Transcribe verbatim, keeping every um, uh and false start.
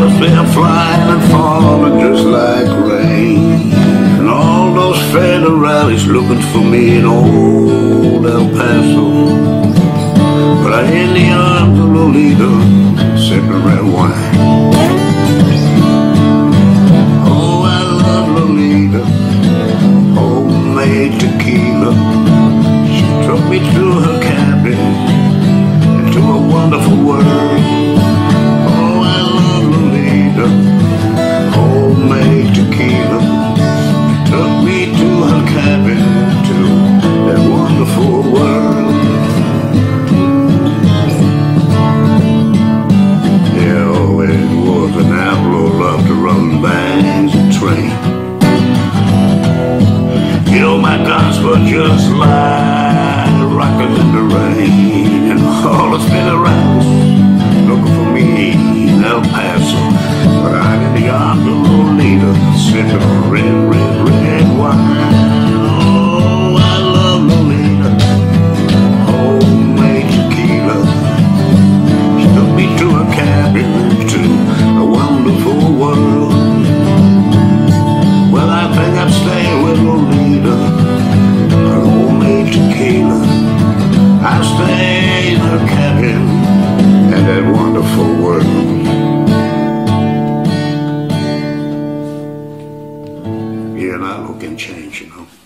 colors they're flying and falling just like rain. And all those federales looking for me in old El Paso. But I in the arms of Lolita, sipping red wine. Oh, I love Lolita, homemade tequila. She took me to her cabin, into a wonderful world. Oh, I love Lolita, homemade tequila. She took me to her cabin, to that wonderful world. Yeah, always was an outlaw, loved to run bands and train. You know my guns were just like rockets in the rain. And all the federales looking for me in El Paso. But I'm in the arms of Lolita, sipping on red, red, red wine. Oh, I love Lolita, homemade tequila. She took me to a cabin, to a wonderful world. Well, I think I'm staying with Lolita, her homemade tequila. I stay in her cabin in that wonderful world. Yeah, and I look and change, you know.